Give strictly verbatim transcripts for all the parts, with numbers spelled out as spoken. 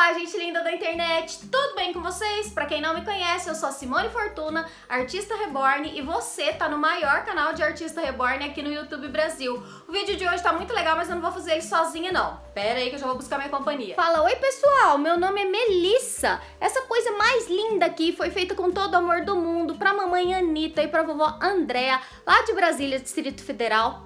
Olá, gente linda da internet, tudo bem com vocês? Pra quem não me conhece, eu sou a Simone Fortuna, artista reborn, e você tá no maior canal de artista reborn aqui no YouTube Brasil. O vídeo de hoje tá muito legal, mas eu não vou fazer ele sozinha não. Pera aí que eu já vou buscar minha companhia. Fala, oi pessoal, meu nome é Melissa. Essa coisa mais linda aqui foi feita com todo o amor do mundo pra mamãe Anitta e pra vovó Andréa, lá de Brasília, Distrito Federal.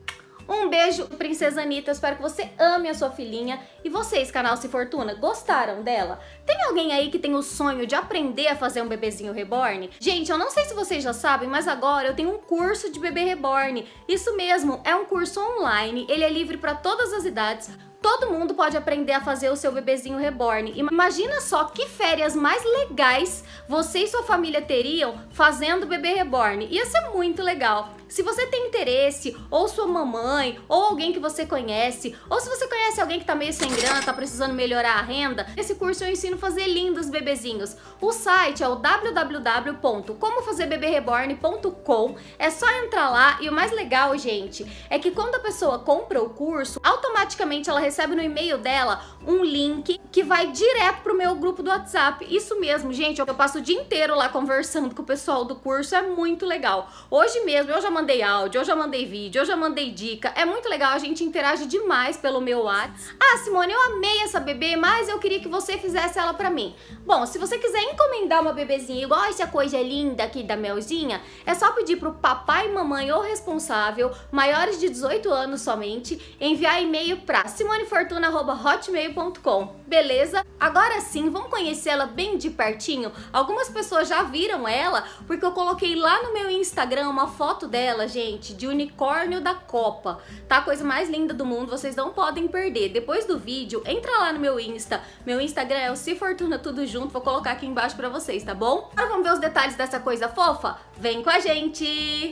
Um beijo, Princesa Anitta, espero que você ame a sua filhinha. E vocês, canal Se Fortuna, gostaram dela? Tem alguém aí que tem o sonho de aprender a fazer um bebezinho reborn? Gente, eu não sei se vocês já sabem, mas agora eu tenho um curso de bebê reborn. Isso mesmo, é um curso online, ele é livre para todas as idades. Todo mundo pode aprender a fazer o seu bebezinho reborn. Imagina só que férias mais legais você e sua família teriam fazendo bebê reborn. Ia ser muito legal. Se você tem interesse, ou sua mamãe, ou alguém que você conhece, ou se você conhece alguém que tá meio sem grana, tá precisando melhorar a renda, esse curso eu ensino a fazer lindos bebezinhos. O site é o w w w ponto como fazer bebê reborn ponto com. É só entrar lá e o mais legal, gente, é que quando a pessoa compra o curso, automaticamente ela recebe no e-mail dela um link que vai direto pro meu grupo do WhatsApp. Isso mesmo, gente, eu passo o dia inteiro lá conversando com o pessoal do curso, é muito legal. Hoje mesmo eu já mandei áudio, eu já mandei vídeo, eu já mandei dica, é muito legal, a gente interage demais pelo meu WhatsApp. Ah, Simone, eu amei essa bebê, mas eu queria que você fizesse ela pra mim. Bom, se você quiser encomendar uma bebezinha igual essa coisa linda aqui da Melzinha, é só pedir pro papai, mamãe ou responsável, maiores de dezoito anos somente, enviar e-mail pra simonefortuna arroba hotmail ponto com, beleza? Agora sim, vamos conhecer ela bem de pertinho. Algumas pessoas já viram ela, porque eu coloquei lá no meu Instagram uma foto dela, Ela, gente, de unicórnio da Copa. Tá a coisa mais linda do mundo, vocês não podem perder. Depois do vídeo, entra lá no meu Insta. Meu Instagram é o Se Fortuna tudo junto, vou colocar aqui embaixo pra vocês, tá bom? Agora vamos ver os detalhes dessa coisa fofa? Vem com a gente!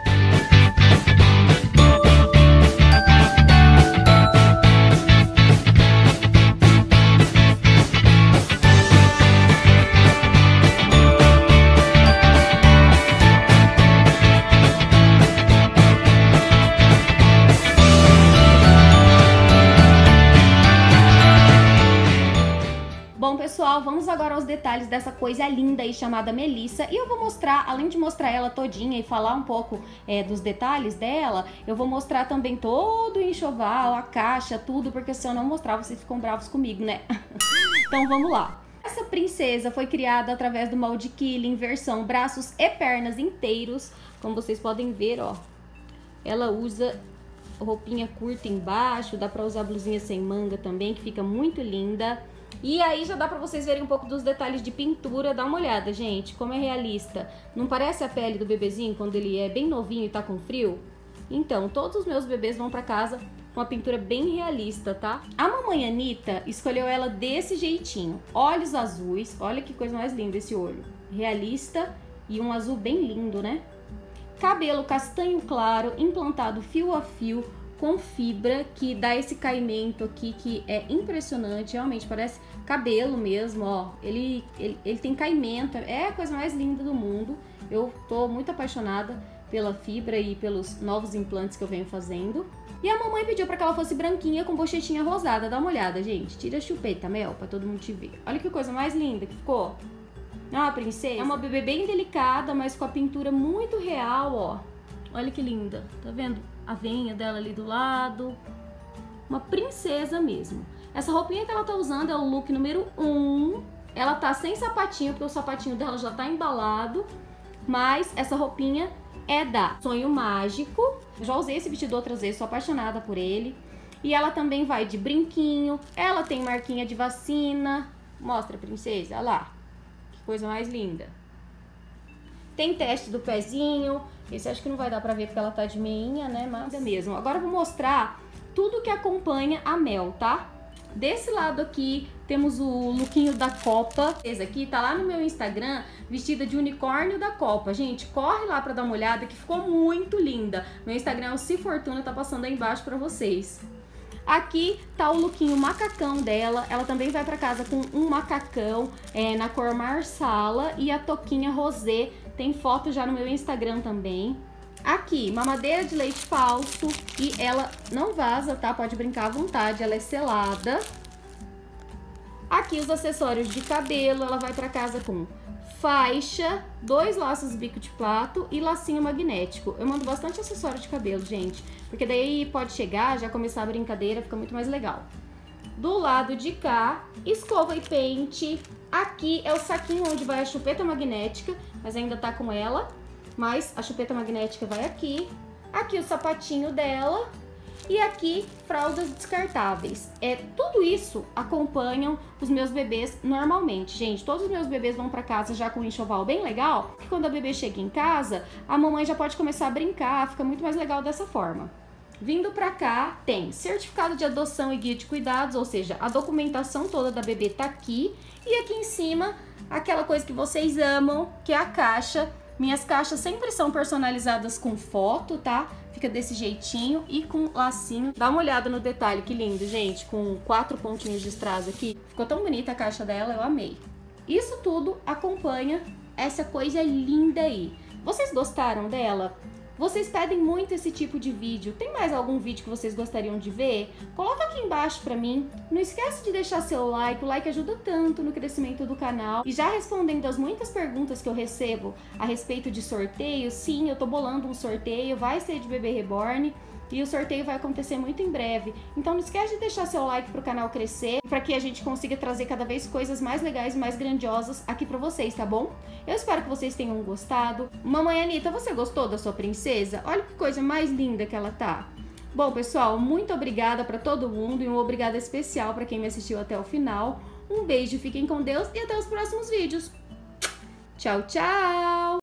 Bom, pessoal, vamos agora aos detalhes dessa coisa linda aí chamada Melissa. E eu vou mostrar, além de mostrar ela todinha e falar um pouco é, dos detalhes dela, eu vou mostrar também todo o enxoval, a caixa, tudo, porque se eu não mostrar, vocês ficam bravos comigo, né? Então vamos lá. Essa princesa foi criada através do molde Killing, versão braços e pernas inteiros. Como vocês podem ver, ó, ela usa roupinha curta embaixo, dá pra usar blusinha sem manga também, que fica muito linda. E aí já dá pra vocês verem um pouco dos detalhes de pintura. Dá uma olhada, gente, como é realista. Não parece a pele do bebezinho quando ele é bem novinho e tá com frio? Então, todos os meus bebês vão pra casa com uma pintura bem realista, tá? A mamãe Anitta escolheu ela desse jeitinho. Olhos azuis, olha que coisa mais linda esse olho. Realista e um azul bem lindo, né? Cabelo castanho claro, implantado fio a fio, com fibra, que dá esse caimento aqui que é impressionante, realmente parece cabelo mesmo, ó. Ele, ele, ele tem caimento, é a coisa mais linda do mundo. Eu tô muito apaixonada pela fibra e pelos novos implantes que eu venho fazendo. E a mamãe pediu pra que ela fosse branquinha com bochechinha rosada. Dá uma olhada, gente. Tira a chupeta, Mel, pra todo mundo te ver. Olha que coisa mais linda que ficou. Ah, princesa. É uma bebê bem delicada, mas com a pintura muito real, ó. Olha que linda, tá vendo? A veinha dela ali do lado. Uma princesa mesmo. Essa roupinha que ela tá usando é o look número um. Ela tá sem sapatinho, porque o sapatinho dela já tá embalado. Mas essa roupinha é da Sonho Mágico. Eu já usei esse vestido outras vezes, sou apaixonada por ele. E ela também vai de brinquinho. Ela tem marquinha de vacina. Mostra, princesa, olha lá. Que coisa mais linda. Tem teste do pezinho. Esse acho que não vai dar pra ver porque ela tá de meinha, né? Mas é mesmo. Agora eu vou mostrar tudo que acompanha a Mel, tá? Desse lado aqui temos o lookinho da Copa. Esse aqui tá lá no meu Instagram, vestida de unicórnio da Copa. Gente, corre lá pra dar uma olhada que ficou muito linda. Meu Instagram é o Se Fortuna, tá passando aí embaixo pra vocês. Aqui tá o lookinho macacão dela. Ela também vai pra casa com um macacão é, na cor marsala e a toquinha rosé. Tem foto já no meu Instagram também. Aqui, mamadeira de leite falso e ela não vaza, tá? Pode brincar à vontade, ela é selada. Aqui os acessórios de cabelo, ela vai para casa com faixa, dois laços bico de plato e lacinho magnético. Eu mando bastante acessório de cabelo, gente, porque daí pode chegar, já começar a brincadeira, fica muito mais legal. Do lado de cá, escova e pente. Aqui é o saquinho onde vai a chupeta magnética, mas ainda tá com ela, mas a chupeta magnética vai aqui. Aqui o sapatinho dela. E aqui, fraldas descartáveis. É, tudo isso acompanham os meus bebês normalmente. Gente, todos os meus bebês vão pra casa já com um enxoval bem legal, porque quando a bebê chega em casa, a mamãe já pode começar a brincar, fica muito mais legal dessa forma. Vindo pra cá, tem certificado de adoção e guia de cuidados, ou seja, a documentação toda da bebê tá aqui. E aqui em cima, aquela coisa que vocês amam, que é a caixa. Minhas caixas sempre são personalizadas com foto, tá? Fica desse jeitinho e com lacinho. Dá uma olhada no detalhe, que lindo, gente. Com quatro pontinhos de strass aqui. Ficou tão bonita a caixa dela, eu amei. Isso tudo acompanha essa coisa linda aí. Vocês gostaram dela? Vocês pedem muito esse tipo de vídeo. Tem mais algum vídeo que vocês gostariam de ver? Coloca aqui embaixo pra mim. Não esquece de deixar seu like. O like ajuda tanto no crescimento do canal. E já respondendo as muitas perguntas que eu recebo a respeito de sorteio, sim, eu tô bolando um sorteio. Vai ser de bebê reborn. E o sorteio vai acontecer muito em breve. Então não esquece de deixar seu like pro canal crescer, para que a gente consiga trazer cada vez coisas mais legais e mais grandiosas aqui pra vocês, tá bom? Eu espero que vocês tenham gostado. Mamãe Anitta, você gostou da sua princesa? Olha que coisa mais linda que ela tá. Bom, pessoal, muito obrigada pra todo mundo e um obrigada especial pra quem me assistiu até o final. Um beijo, fiquem com Deus e até os próximos vídeos. Tchau, tchau!